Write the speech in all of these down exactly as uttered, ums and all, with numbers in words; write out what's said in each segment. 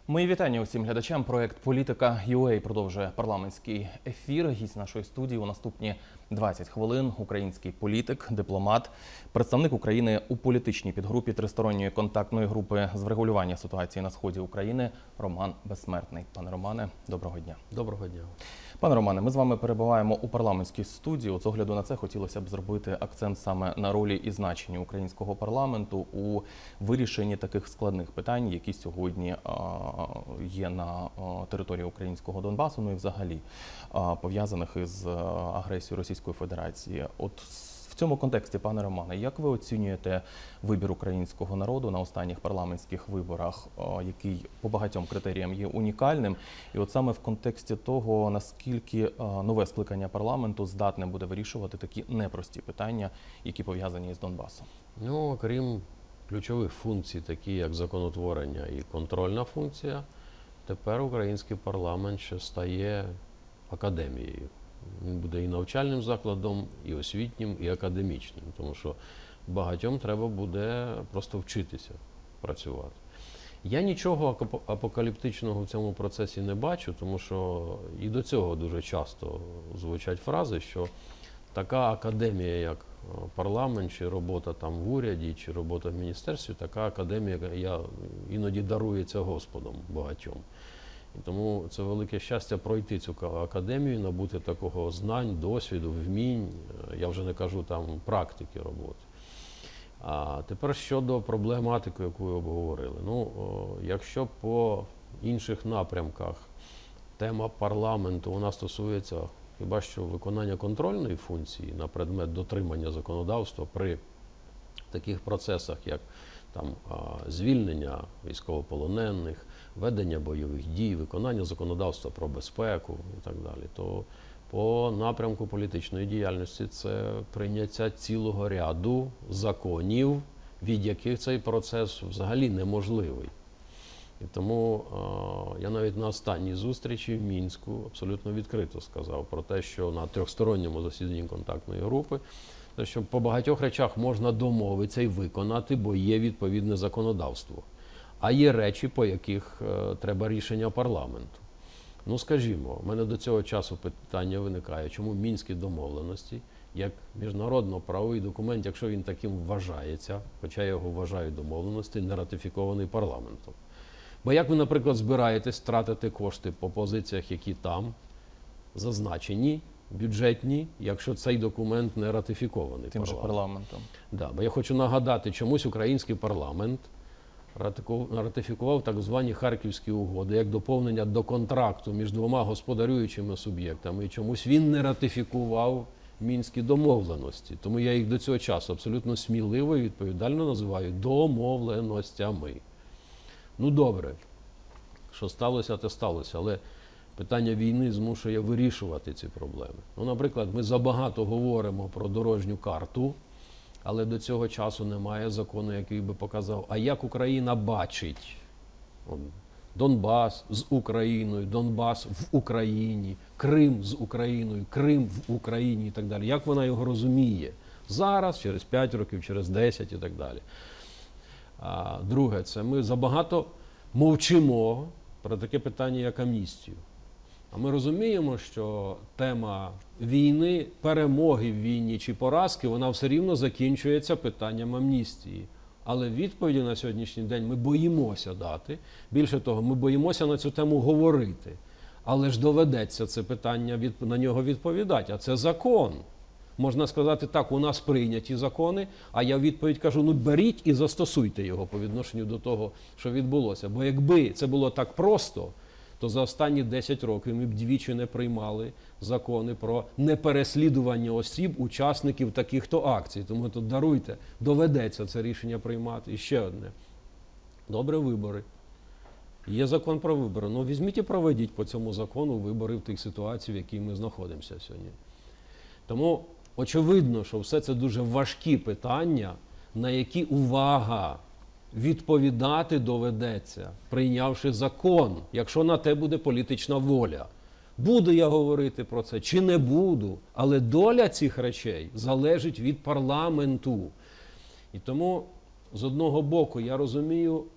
Мої вітання усім глядачам. Проект «Політика ю ей» продовжує парламентський ефір. Гість нашої студії у наступні двадцять хвилин – український політик, дипломат, представник України у політичній підгрупі Тристоронньої контактної групи з врегулювання ситуації на сході України Роман Безсмертний. Пане Романе, доброго дня. Доброго дня. Пане Романе, ми з вами перебуваємо у парламентській студії. От з огляду на це хотілося б зробити акцент саме на ролі і значенні українського парламенту у вирішенні таких складних питань, які сьогодні є на території українського Донбасу, ну і взагалі пов'язаних із агресією Російської Федерації. От в цьому контексті, пане Романе, як ви оцінюєте вибір українського народу на останніх парламентських виборах, який по багатьом критеріям є унікальним? І от саме в контексті того, наскільки нове скликання парламенту здатне буде вирішувати такі непрості питання, які пов'язані з Донбасом? Ну, окрім ключових функцій, такі як законотворення і контрольна функція, тепер український парламент ще стає академією. Він буде і навчальним закладом, і освітнім, і академічним, тому що багатьом треба буде просто вчитися працювати. Я нічого апокаліптичного в цьому процесі не бачу, тому що і до цього дуже часто звучать фрази, що така академія, як парламент, чи робота там в уряді, чи робота в міністерстві, така академія я, іноді дарується Господом багатьом. І тому це велике щастя пройти цю академію, набути такого знань, досвіду, вмінь, я вже не кажу там практики роботи. А тепер щодо проблематики, яку ви обговорили. Ну, якщо по інших напрямках тема парламенту вона стосується хіба що виконання контрольної функції на предмет дотримання законодавства при таких процесах, як там звільнення військовополонених, ведення бойових дій, виконання законодавства про безпеку і так далі, то по напрямку політичної діяльності це прийняття цілого ряду законів, від яких цей процес взагалі неможливий. І тому е, я навіть на останній зустрічі в Мінську абсолютно відкрито сказав про те, що на трьохсторонньому засіданні контактної групи, те, що по багатьох речах можна домовитися і виконати, бо є відповідне законодавство. А є речі, по яких е, треба рішення парламенту. Ну, скажімо, у мене до цього часу питання виникає, чому Мінські домовленості, як міжнародно-правовий документ, якщо він таким вважається, хоча я його вважаю домовленості, не ратифікований парламентом. Бо як ви, наприклад, збираєтесь тратити кошти по позиціях, які там зазначені, бюджетні, якщо цей документ не ратифікований тим же парламентом? Да, бо я хочу нагадати, чомусь український парламент ратифікував так звані Харківські угоди як доповнення до контракту між двома господарюючими суб'єктами, і чомусь він не ратифікував Мінські домовленості. Тому я їх до цього часу абсолютно сміливо і відповідально називаю домовленостями. Ну добре, що сталося, те сталося, але питання війни змушує вирішувати ці проблеми. Ну, наприклад, ми забагато говоримо про дорожню карту, але до цього часу немає закону, який би показав, а як Україна бачить Донбас з Україною, Донбас в Україні, Крим з Україною, Крим в Україні і так далі. Як вона його розуміє зараз, через п'ять років, через десять і так далі. А друге, це ми забагато мовчимо про таке питання, як амністію. А ми розуміємо, що тема війни, перемоги в війні чи поразки, вона все рівно закінчується питанням амністії. Але відповіді на сьогоднішній день ми боїмося дати. Більше того, ми боїмося на цю тему говорити. Але ж доведеться це питання від, на нього відповідати. А це закон. Можна сказати, так, у нас прийняті закони, а я в відповідь кажу, ну беріть і застосуйте його по відношенню до того, що відбулося. Бо якби це було так просто, то за останні десять років ми б двічі не приймали закони про непереслідування осіб, учасників таких-то акцій. Тому то даруйте, доведеться це рішення приймати. І ще одне. Добре, вибори. Є закон про вибори. Ну візьміть і проведіть по цьому закону вибори в тих ситуаціях, в яких ми знаходимося сьогодні. Тому очевидно, що все це дуже важкі питання, на які, увага, відповідати доведеться, прийнявши закон, якщо на те буде політична воля. Буду я говорити про це чи не буду, але доля цих речей залежить від парламенту. І тому, з одного боку, я розумію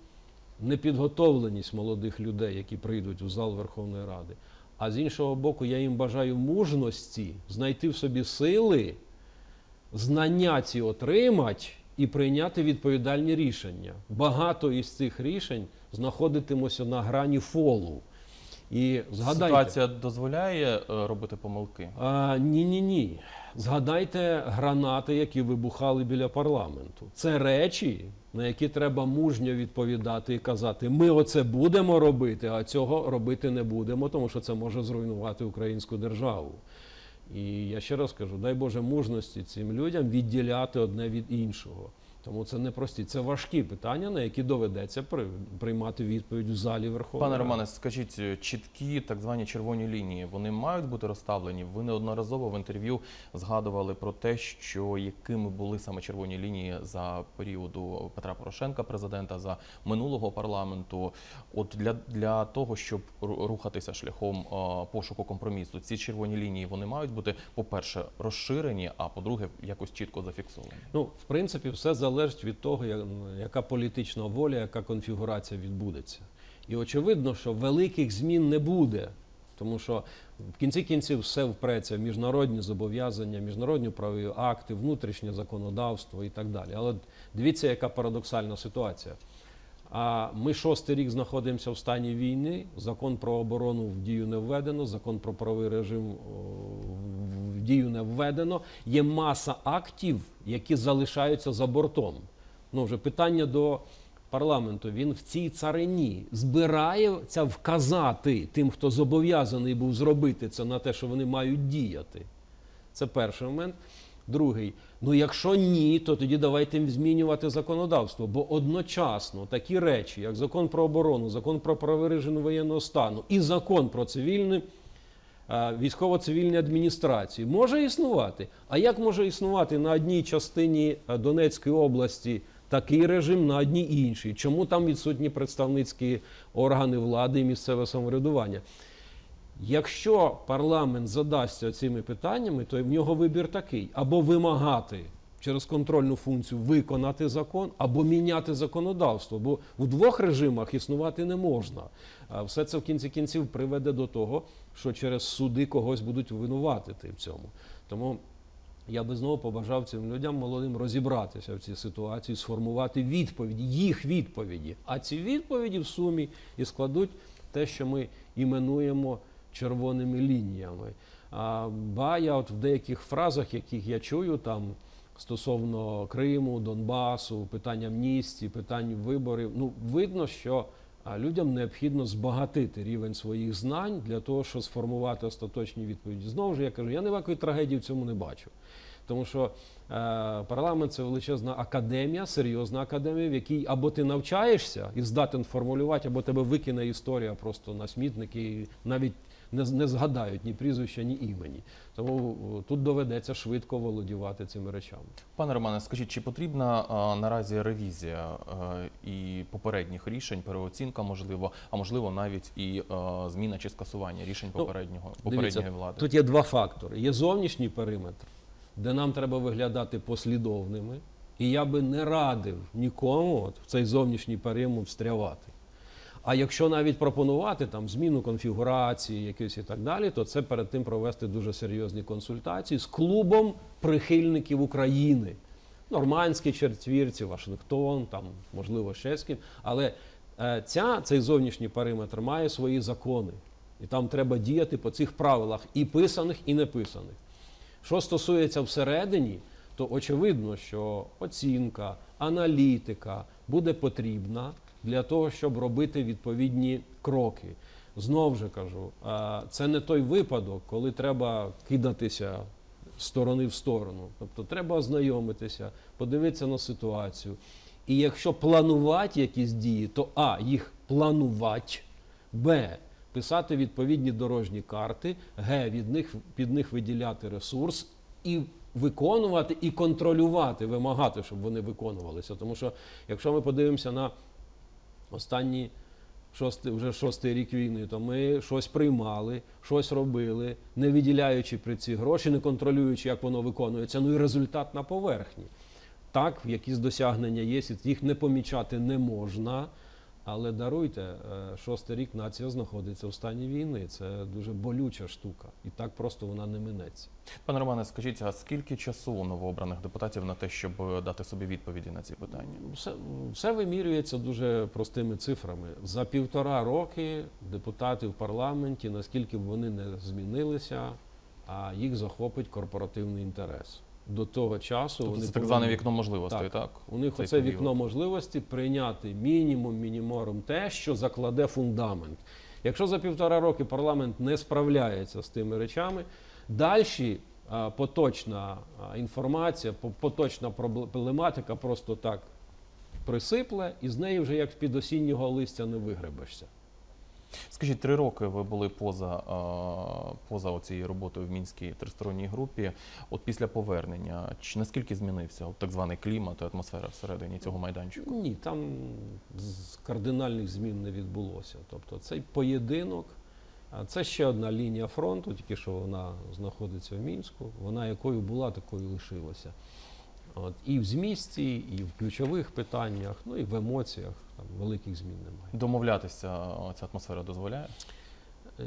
непідготовленість молодих людей, які прийдуть у зал Верховної Ради. А з іншого боку, я їм бажаю мужності знайти в собі сили, знання ці отримати і прийняти відповідальні рішення. Багато із цих рішень знаходитимося на грані фолу. І згадайте, ситуація дозволяє е, робити помилки? А, ні-ні-ні. Згадайте гранати, які вибухали біля парламенту. Це речі, на які треба мужньо відповідати і казати, ми оце будемо робити, а цього робити не будемо, тому що це може зруйнувати українську державу. І я ще раз кажу, дай Боже мужності цим людям відділяти одне від іншого. Тому це не прості, це важкі питання, на які доведеться при, приймати відповідь в залі Верховної Пане Ради. Романе, скажіть, чіткі так звані червоні лінії, вони мають бути розставлені? Ви неодноразово в інтерв'ю згадували про те, що якими були саме червоні лінії за періоду Петра Порошенка, президента, за минулого парламенту. От для, для того, щоб рухатися шляхом а, пошуку компромісу, ці червоні лінії, вони мають бути, по-перше, розширені, а по-друге, якось чітко зафіксовані? Ну, в принципі, все залежить залежить від того, яка політична воля, яка конфігурація відбудеться. І очевидно, що великих змін не буде, тому що в кінці кінців все впреться в міжнародні зобов'язання, міжнародні правові акти, внутрішнє законодавство і так далі. Але дивіться, яка парадоксальна ситуація. А ми шостий рік знаходимося в стані війни, закон про оборону в дію не введено, закон про правовий режим в дію не введено. Є маса актів, які залишаються за бортом. Ну, вже питання до парламенту. Він в цій царині збирається вказати тим, хто зобов'язаний був зробити це, на те, що вони мають діяти. Це перший момент. Другий. Ну, якщо ні, то тоді давайте змінювати законодавство. Бо одночасно такі речі, як закон про оборону, закон про правовий режим воєнного стану і закон про цивільні, військово-цивільні адміністрації може існувати. А як може існувати на одній частині Донецької області такий режим, на одній іншій? Чому там відсутні представницькі органи влади і місцеве самоврядування? Якщо парламент задасться цими питаннями, то в нього вибір такий. Або вимагати через контрольну функцію виконати закон, або міняти законодавство. Бо в двох режимах існувати не можна. Все це в кінці кінців приведе до того, що через суди когось будуть винуватити в цьому. Тому я би знову побажав цим людям молодим розібратися в цій ситуації, сформувати відповіді, їх відповіді. А ці відповіді в сумі і складуть те, що ми іменуємо червоними лініями. А, ба, я от в деяких фразах, яких я чую там стосовно Криму, Донбасу, питань амністії, питань виборів, ну, видно, що а, людям необхідно збагатити рівень своїх знань для того, щоб сформувати остаточні відповіді. Знову ж я кажу, я ніякої трагедії в цьому не бачу. Тому що е, парламент – це величезна академія, серйозна академія, в якій або ти навчаєшся і здатен формулювати, або тебе викине історія просто на смітник і навіть не, не згадають ні прізвища, ні імені. Тому тут доведеться швидко володівати цими речами. Пане Романе, скажіть, чи потрібна а, наразі ревізія а, і попередніх рішень, переоцінка можливо, а можливо навіть і а, зміна чи скасування рішень попереднього, ну, попередньої дивіться, влади? Тут є два фактори. Є зовнішній периметр, де нам треба виглядати послідовними, і я би не радив нікому от в цей зовнішній периметр встрявати. А якщо навіть пропонувати там зміну конфігурації якісь і так далі, то це перед тим провести дуже серйозні консультації з клубом прихильників України. Нормандські четвірці, Вашингтон, там, можливо, ще з ким. Але е, ця, цей зовнішній периметр має свої закони. І там треба діяти по цих правилах і писаних, і неписаних. Що стосується всередині, то очевидно, що оцінка, аналітика буде потрібна для того, щоб робити відповідні кроки. Знову ж кажу, це не той випадок, коли треба кидатися з сторони в сторону. Тобто треба ознайомитися, подивитися на ситуацію. І якщо планувати якісь дії, то а, їх планувати, б, писати відповідні дорожні карти, г, від них, під них виділяти ресурс і виконувати, і контролювати, вимагати, щоб вони виконувалися. Тому що, якщо ми подивимося на останні шостий, вже шостий рік війни, то ми щось приймали, щось робили, не виділяючи при ці гроші, не контролюючи, як воно виконується, ну і результат на поверхні. Так, якісь досягнення є, їх не помічати не можна, Але даруйте, е, шостий рік нація знаходиться в стані війни. Це дуже болюча штука. І так просто вона не минеться. Пане Романе, скажіть, а скільки часу у новообраних депутатів на те, щоб дати собі відповіді на ці питання? Все, все вимірюється дуже простими цифрами. За півтора роки депутати в парламенті, наскільки б вони не змінилися, а їх захопить корпоративний інтерес. До того часу Тобто вони це так повинні- зване вікно можливостей, так? Так. У них Цей оце період. вікно можливості прийняти мінімум мініморум те, що закладе фундамент. Якщо за півтора роки парламент не справляється з тими речами, далі а, поточна а, інформація, по- поточна проблематика просто так присипле, і з неї вже як з-під осіннього листя не вигребешся. Скажіть, три роки ви були поза, а, поза цією роботою в Мінській тристоронній групі. От після повернення, чи наскільки змінився от так званий клімат і атмосфера всередині цього майданчику? Ні, там з- кардинальних змін не відбулося. Тобто цей поєдинок, а це ще одна лінія фронту, тільки що вона знаходиться в Мінську, вона якою була, такою лишилася. От, і в змісті, і в ключових питаннях, ну і в емоціях там великих змін немає. Домовлятися а, ця атмосфера дозволяє? Е,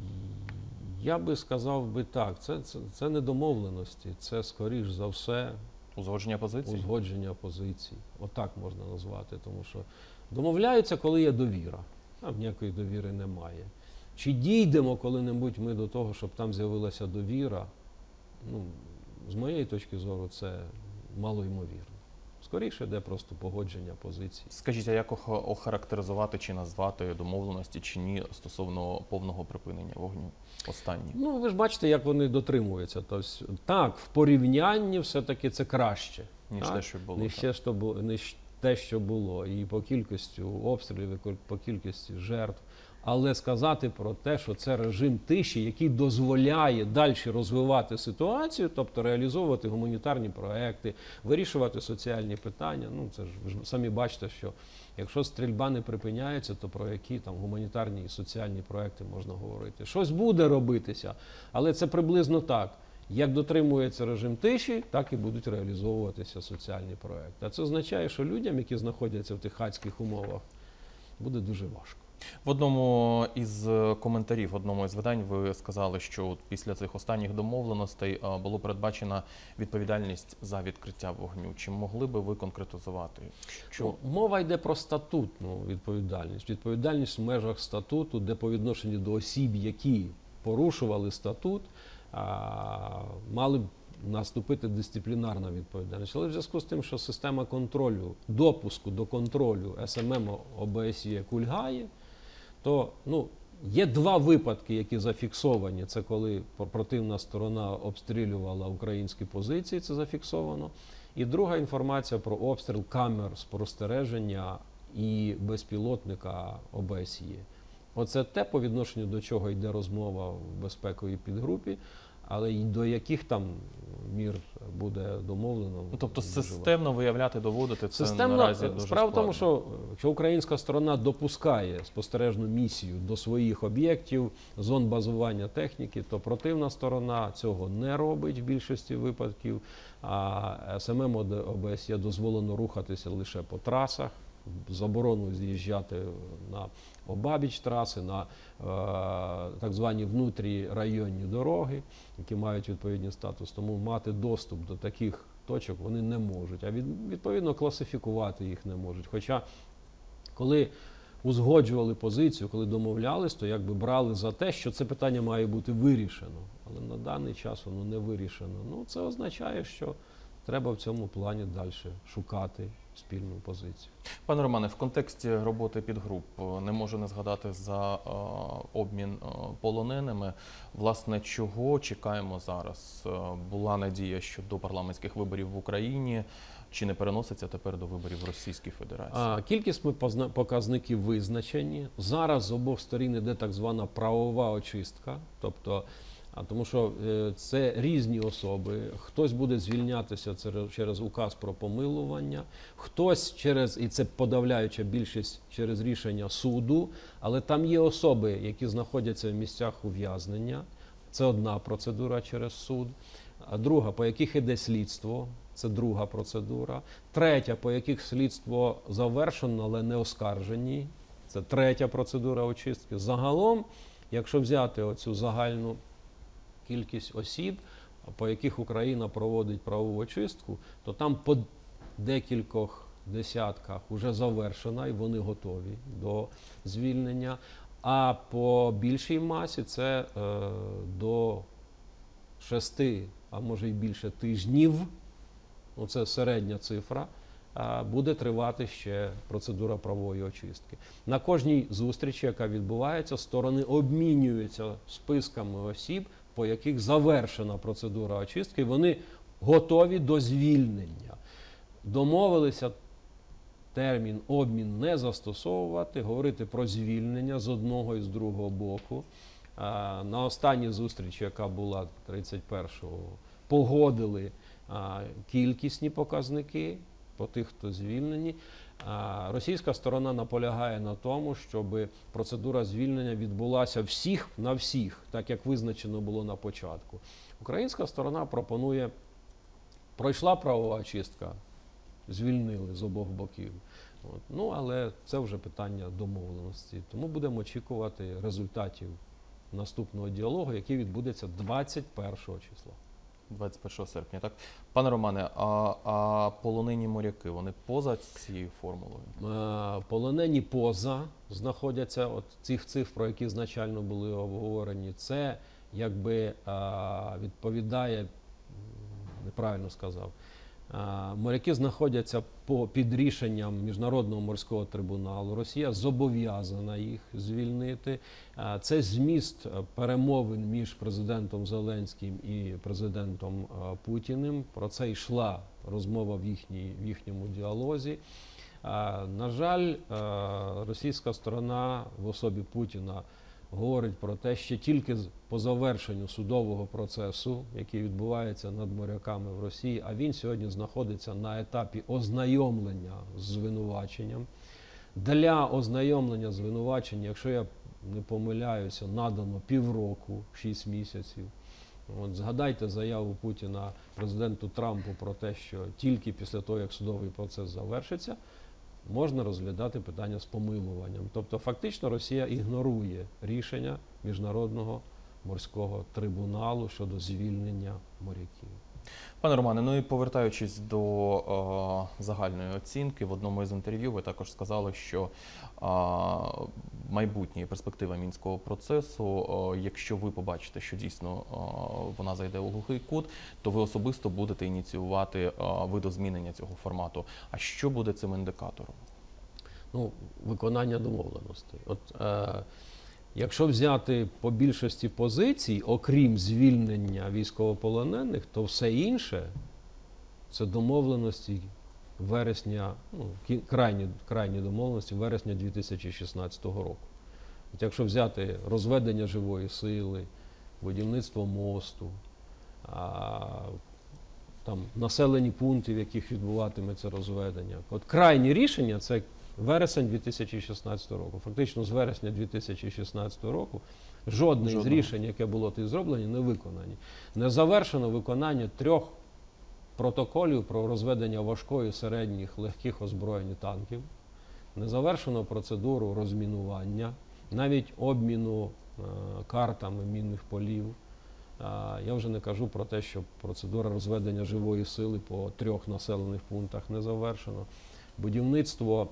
Я би сказав би так, це, це, це не домовленості, це скоріш за все Узгодження позицій? узгодження позицій. Отак можна назвати, тому що домовляються, коли є довіра, а ніякої довіри немає. Чи дійдемо коли-небудь ми до того, щоб там з'явилася довіра? Ну, з моєї точки зору, це малоймовірно. Скоріше йде просто погодження позицій. Скажіть, а як ох- охарактеризувати чи назвати домовленості чи ні стосовно повного припинення вогню? Останні. Ну, ви ж бачите, як вони дотримуються. Тобто, так, в порівнянні все-таки це краще. Ніж так? те, що було. Не так. ще, що було, не щ- те, що було. І по кількості обстрілів, і ко- по кількості жертв. Але сказати про те, що це режим тиші, який дозволяє далі розвивати ситуацію, тобто реалізовувати гуманітарні проекти, вирішувати соціальні питання. Ну, це ж ви ж самі бачите, що якщо стрільба не припиняється, то про які там гуманітарні і соціальні проекти можна говорити? Щось буде робитися, але це приблизно так. Як дотримується режим тиші, так і будуть реалізовуватися соціальні проекти. А це означає, що людям, які знаходяться в тих адських умовах, буде дуже важко. В одному із коментарів, в одному із видань ви сказали, що от після цих останніх домовленостей а, було передбачена відповідальність за відкриття вогню. Чи могли би ви конкретизувати? Що? Ну, мова йде про статутну відповідальність. Відповідальність в межах статуту, де по відношенню до осіб, які порушували статут, а, мали б наступити дисциплінарна відповідальність. Але в зв'язку з тим, що система контролю, допуску до контролю ес ем ем о бе ес є кульгає, то ну, є два випадки, які зафіксовані. Це коли противна сторона обстрілювала українські позиції, це зафіксовано. І друга інформація про обстріл камер спостереження і безпілотника о бе ес є. Оце те, по відношенню до чого йде розмова в безпековій підгрупі, але й до яких там мір буде домовлено. Ну, тобто дуже системно виявляти, доводити це Системно, наразі дуже справа в тому, складно. що якщо українська сторона допускає спостережну місію до своїх об'єктів, зон базування техніки, то противна сторона цього не робить в більшості випадків, а ес ем ем о бе ес є дозволено рухатися лише по трасах, заборону з'їжджати на обабіч траси, на е, так звані внутрірайонні дороги, які мають відповідний статус. Тому мати доступ до таких точок вони не можуть, а від, відповідно класифікувати їх не можуть. Хоча, коли узгоджували позицію, коли домовлялись, то якби брали за те, що це питання має бути вирішено. Але на даний час воно не вирішено. Ну, це означає, що треба в цьому плані далі шукати спільну позицію. Пане Романе, в контексті роботи підгруп не можу не згадати за е, обмін е, полоненими. Власне, чого чекаємо зараз? Е, була надія щодо парламентських виборів в Україні. Чи не переноситься тепер до виборів в Російській Федерації? А, кількісні позна- показники визначені. Зараз з обох сторін іде так звана правова очистка. Тобто, а тому що е, це різні особи. Хтось буде звільнятися цер- через указ про помилування, хтось через, і це подавляюча більшість, через рішення суду, але там є особи, які знаходяться в місцях ув'язнення. Це одна процедура через суд. А друга, по яких іде слідство, це друга процедура. Третя, по яких слідство завершено, але не оскаржені Це третя процедура очистки. Загалом, якщо взяти оцю загальну кількість осіб, по яких Україна проводить правову очистку, то там по декількох десятках вже завершена і вони готові до звільнення. А по більшій масі це е, до шести, а може й більше тижнів, ну це середня цифра, е, буде тривати ще процедура правової очистки. На кожній зустрічі, яка відбувається, сторони обмінюються списками осіб, по яких завершена процедура очистки, і вони готові до звільнення. Домовилися термін обмін не застосовувати, говорити про звільнення з одного і з другого боку. На останній зустрічі, яка була тридцять першого, погодили кількісні показники по тих, хто звільнені. Російська сторона наполягає на тому, щоб процедура звільнення відбулася всіх на всіх, так як визначено було на початку. Українська сторона пропонує, пройшла правова очистка, звільнили з обох боків. От. Ну, але це вже питання домовленості. Тому будемо очікувати результатів наступного діалогу, який відбудеться двадцять першого числа. двадцять першого серпня, так? Пане Романе, а, а полонені моряки, вони поза цією формулою? Е, полонені поза знаходяться, от цих цифр, про які значально були обговорені, це якби е, відповідає, неправильно сказав, моряки знаходяться по, під рішенням Міжнародного морського трибуналу. Росія зобов'язана їх звільнити. Це зміст перемовин між президентом Зеленським і президентом Путіним. Про це йшла розмова в, їхній, в їхньому діалозі. На жаль, російська сторона в особі Путіна говорить про те, що тільки по завершенню судового процесу, який відбувається над моряками в Росії, а він сьогодні знаходиться на етапі ознайомлення з звинуваченням. Для ознайомлення з звинуваченням, якщо я не помиляюся, надано півроку, шість місяців. От, згадайте заяву Путіна президенту Трампу про те, що тільки після того, як судовий процес завершиться, можна розглядати питання з помилуванням. Тобто фактично Росія ігнорує рішення Міжнародного морського трибуналу щодо звільнення моряків. Пане Романе, ну і повертаючись до е, загальної оцінки, в одному із інтерв'ю ви також сказали, що е, майбутнє і перспектива Мінського процесу, е, якщо ви побачите, що дійсно е, вона зайде у глухий кут, то ви особисто будете ініціювати е, видозмінення цього формату. А що буде цим індикатором? Ну, виконання домовленостей. От, е, якщо взяти по більшості позицій, окрім звільнення військовополонених, то все інше – це домовленості вересня, ну, крайні, крайні домовленості вересня дві тисячі шістнадцятого року. От якщо взяти розведення живої сили, будівництво мосту, а, там, населені пункти, в яких відбуватиметься розведення. От крайні рішення – це вересень дві тисячі шістнадцятого року. Фактично з вересня дві тисячі шістнадцятого року жодне з рішень, яке було тут зроблені, не виконані. Не завершено виконання трьох протоколів про розведення важкої, середніх, легких озброєнь танків. Не завершено процедуру розмінування, навіть обміну е, картами мінних полів. Е, я вже не кажу про те, що процедура розведення живої сили по трьох населених пунктах не завершено. Будівництво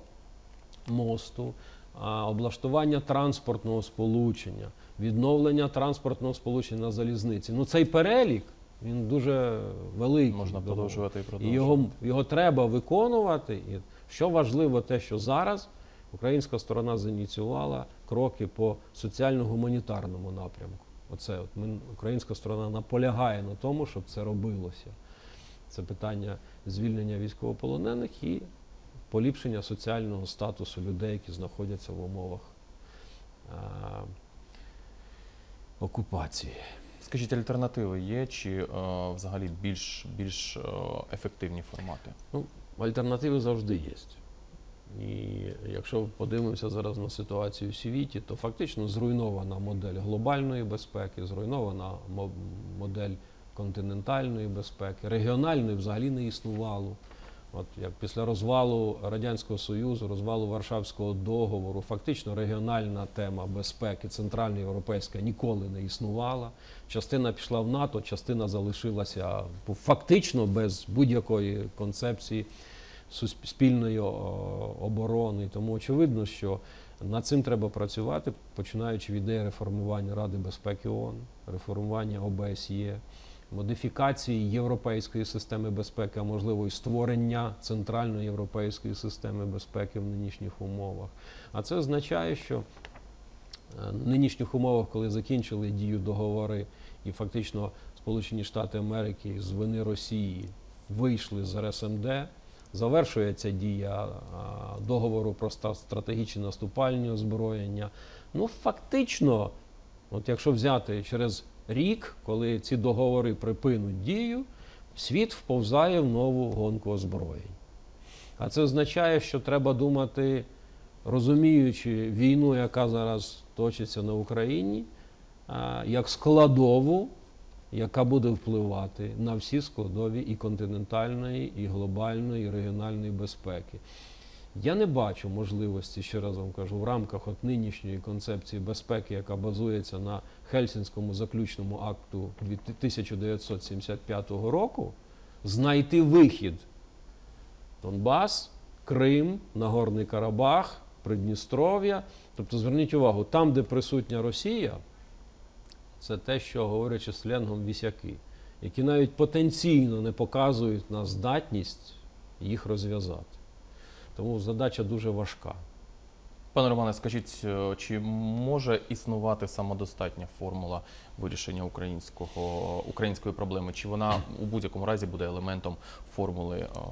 мосту, облаштування транспортного сполучення, відновлення транспортного сполучення на залізниці. Ну, цей перелік, він дуже великий. Можна продовжувати і продовжувати. І його, його треба виконувати. І що важливо те, що зараз українська сторона зініціювала кроки по соціально-гуманітарному напрямку. Оце от ми, українська сторона наполягає на тому, щоб це робилося. Це питання звільнення військовополонених і поліпшення соціального статусу людей, які знаходяться в умовах а, окупації. Скажіть, альтернативи є чи а, взагалі більш, більш а, ефективні формати? Ну, альтернативи завжди є. І якщо подивимося зараз на ситуацію в світі, то фактично зруйнована модель глобальної безпеки, зруйнована модель континентальної безпеки, регіональної взагалі не існувало. От як після розвалу Радянського Союзу, розвалу Варшавського договору, фактично регіональна тема безпеки, центральноєвропейська, ніколи не існувала. Частина пішла в НАТО, частина залишилася фактично без будь-якої концепції спільної оборони. Тому очевидно, що над цим треба працювати, починаючи від ідеї реформування Ради безпеки ООН, реформування О Б С Є, модифікації європейської системи безпеки, а можливо і створення центральної європейської системи безпеки в нинішніх умовах. А це означає, що в нинішніх умовах, коли закінчили дію договори і фактично Сполучені Штати Америки з вини Росії вийшли з Р С М Д, завершується дія договору про стратегічне наступальне озброєння. Ну, фактично, от якщо взяти через рік, коли ці договори припинуть дію, світ вповзає в нову гонку озброєнь. А це означає, що треба думати, розуміючи війну, яка зараз точиться на Україні, як складову, яка буде впливати на всі складові і континентальної, і глобальної, і регіональної безпеки. Я не бачу можливості, ще раз вам кажу, в рамках от нинішньої концепції безпеки, яка базується на Хельсінському заключному акту тисяча дев'ятсот сімдесят п'ятого року, знайти вихід. Донбас, Крим, Нагорний Карабах, Придністров'я. Тобто, зверніть увагу, там, де присутня Росія, це те, що, говорячи сленгом, вісяки, які навіть потенційно не показують на здатність їх розв'язати. Тому задача дуже важка. Пане Романе, скажіть, чи може існувати самодостатня формула вирішення українського, української проблеми? Чи вона у будь-якому разі буде елементом формули о,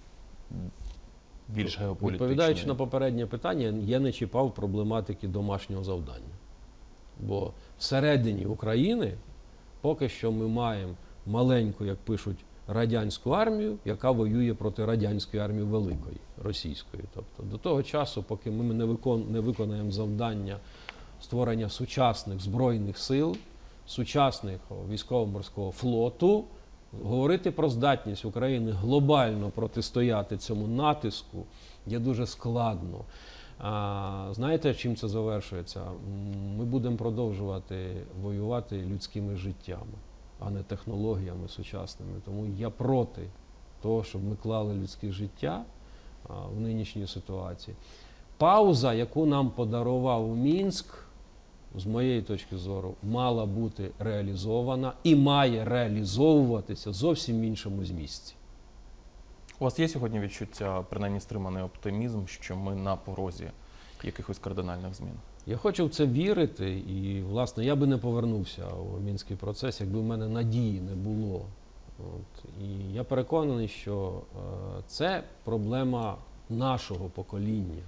більш геополітичної? Відповідаючи на попереднє питання, я не чіпав проблематики домашнього завдання. Бо всередині України поки що ми маємо маленьку, як пишуть, радянську армію, яка воює проти радянської армії великої, російської. Тобто до того часу, поки ми не, викон, не виконаємо завдання створення сучасних збройних сил, сучасного військово-морського флоту, говорити про здатність України глобально протистояти цьому натиску є дуже складно. А, знаєте, чим це завершується? Ми будемо продовжувати воювати людськими життями, а не технологіями сучасними. Тому я проти того, щоб ми клали людське життя а, в нинішній ситуації. Пауза, яку нам подарував Мінськ, з моєї точки зору, мала бути реалізована і має реалізовуватися зовсім в іншому змісті. У вас є сьогодні відчуття, принаймні стриманий оптимізм, що ми на порозі якихось кардинальних змін? Я хочу в це вірити, і, власне, я би не повернувся у Мінський процес, якби в мене надії не було. От. І я переконаний, що е, це проблема нашого покоління.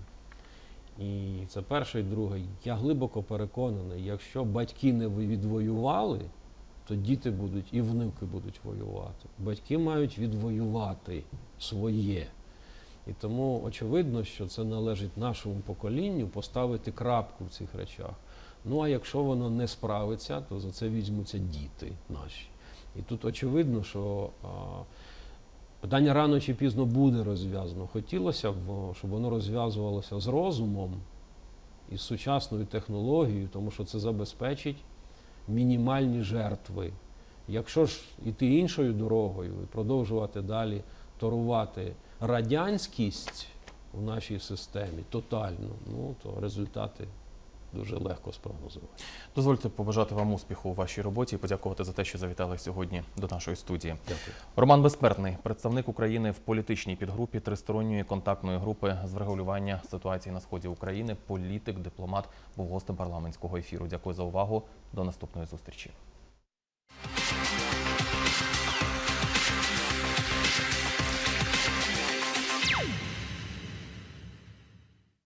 І це перше і друге. Я глибоко переконаний, якщо батьки не відвоювали, то діти будуть і внуки будуть воювати. Батьки мають відвоювати своє. І тому очевидно, що це належить нашому поколінню поставити крапку в цих речах. Ну а якщо воно не справиться, то за це візьмуться діти наші. І тут очевидно, що а, питання рано чи пізно буде розв'язано. Хотілося б, щоб воно розв'язувалося з розумом і з сучасною технологією, тому що це забезпечить мінімальні жертви. Якщо ж іти іншою дорогою і продовжувати далі торувати радянськість в нашій системі тотально, ну, то результати дуже легко спрогнозувати. Дозвольте побажати вам успіху у вашій роботі і подякувати за те, що завітали сьогодні до нашої студії. Дякую. Роман Безсмертний, представник України в політичній підгрупі Тристоронньої контактної групи з врегулювання ситуації на сході України, політик, дипломат, був гостем парламентського ефіру. Дякую за увагу. До наступної зустрічі.